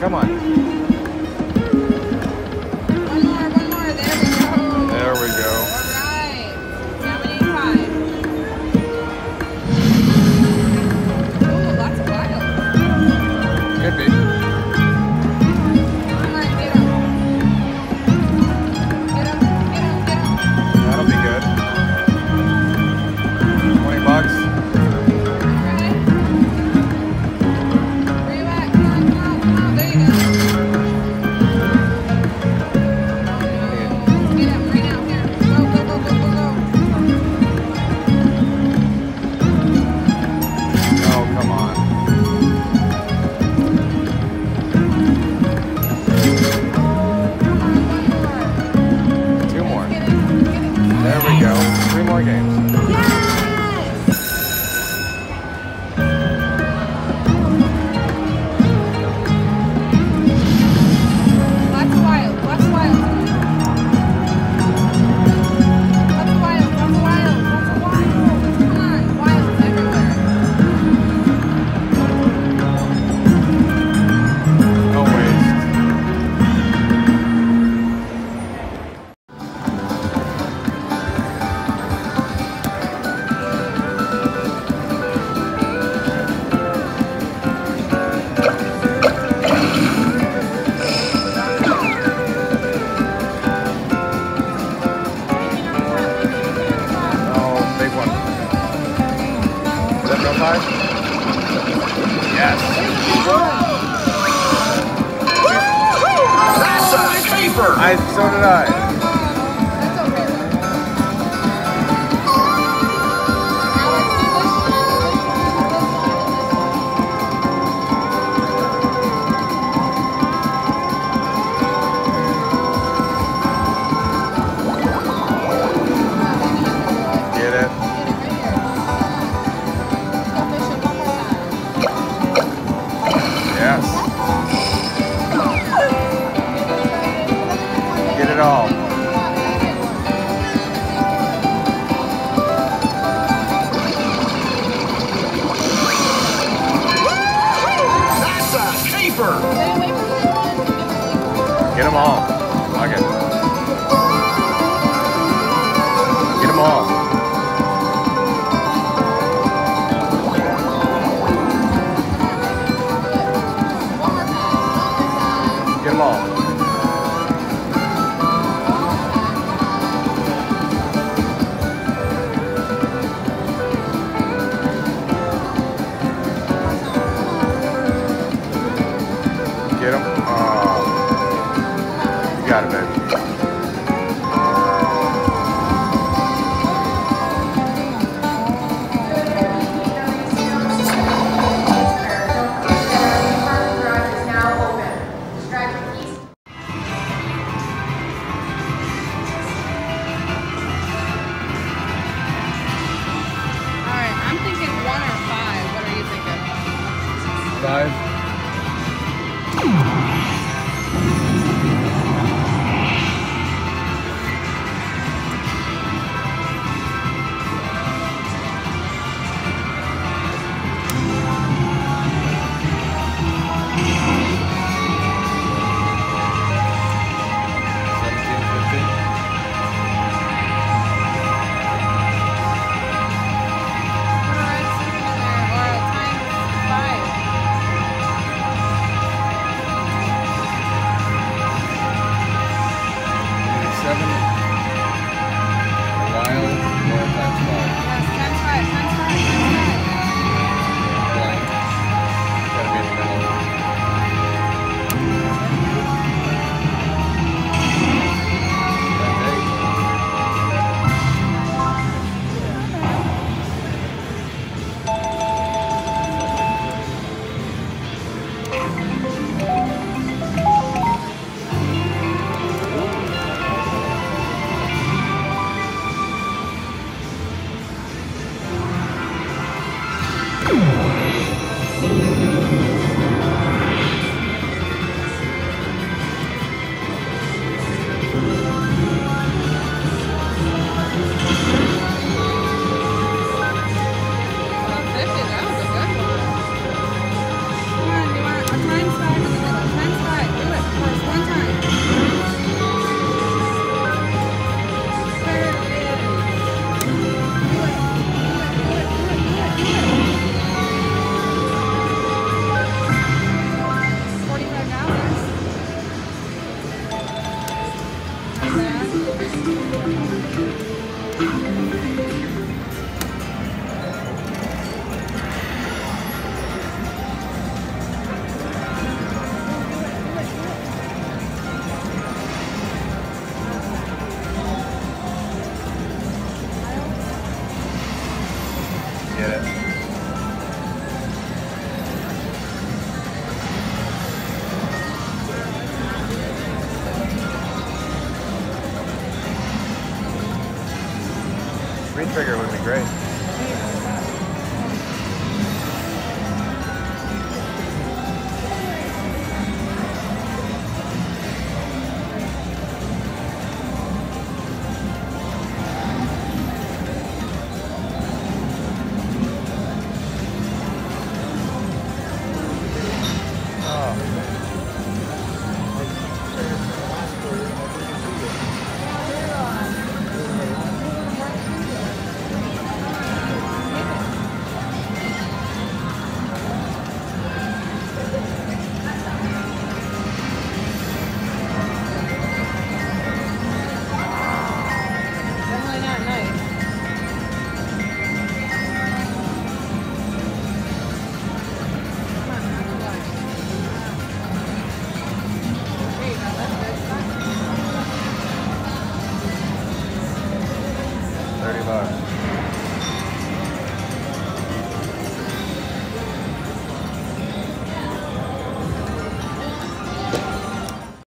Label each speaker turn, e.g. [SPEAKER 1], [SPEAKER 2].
[SPEAKER 1] Come on.
[SPEAKER 2] One more. There we go.
[SPEAKER 1] There we go.
[SPEAKER 2] Alright. How many? 5. Ooh, lots of wild.
[SPEAKER 1] Could be.
[SPEAKER 2] Come on, get 'em. Get 'em.
[SPEAKER 1] That'll be good. $20.
[SPEAKER 2] Okay. Where you at? Come on. There you go. Get 'em right now. Here. Go.
[SPEAKER 1] Oh, come on. Two more. There we go. 3 more games.
[SPEAKER 2] Lots of wild. Come on, wild everywhere.
[SPEAKER 1] No waste. Oh, big one. Is that no time? Yes.
[SPEAKER 3] That's a caper!
[SPEAKER 1] So did I.
[SPEAKER 2] That's okay though. Now let's do this
[SPEAKER 1] Get it?
[SPEAKER 2] Get it right here. Go fish it one more time.
[SPEAKER 1] Yes. Get it all.
[SPEAKER 3] That's a caper!
[SPEAKER 2] Stay away from that one.
[SPEAKER 1] Get them all. Okay. Get them all.
[SPEAKER 2] One more time.
[SPEAKER 1] Get them all. Get them. You got it, baby.
[SPEAKER 2] Alright, I'm thinking 1 or 5. What are you thinking?
[SPEAKER 1] 5.
[SPEAKER 2] Alright, something in there. Or times 5.
[SPEAKER 1] trigger would be great.